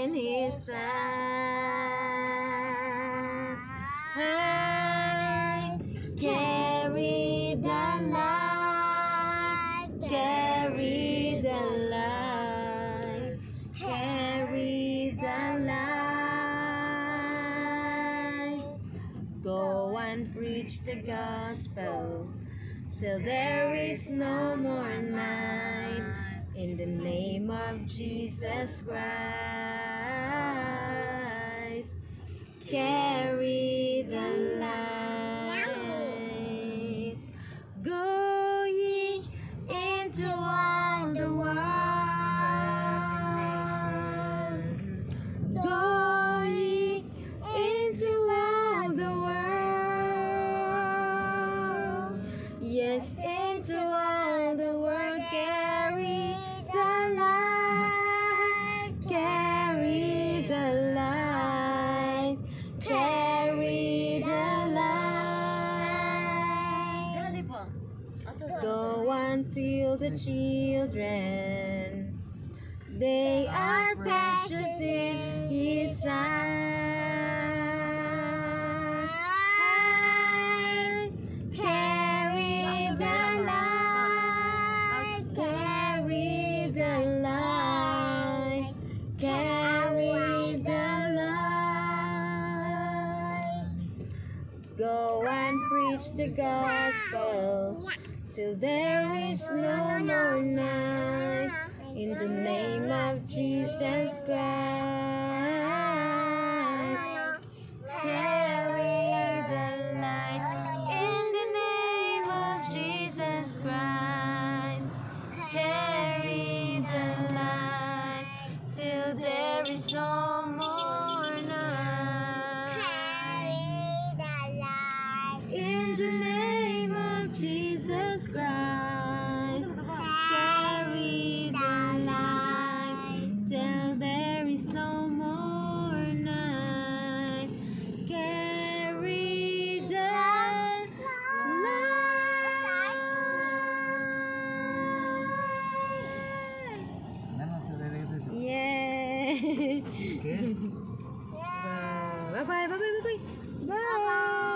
in His sight. Carry the light, carry the light, carry the light. Go and preach the gospel till there is no more night. In the name of Jesus Christ, carry the light. Go ye into all the world. Go ye into all the world. Yes, into all the world. Carry the light, carry the light, carry the light. Go until the children, they are precious in His sight. Carry the light, carry the light, carry the light. Go and preach the gospel till there is no more night. In the name of Jesus Christ, carry the light. In the name of Jesus Christ, carry the light till there is no more night. Carry the light. In the name of Jesus Christ, carry the light till there is no more night. Carry the light. Yeah. Yeah. Bye bye bye bye bye bye. Bye.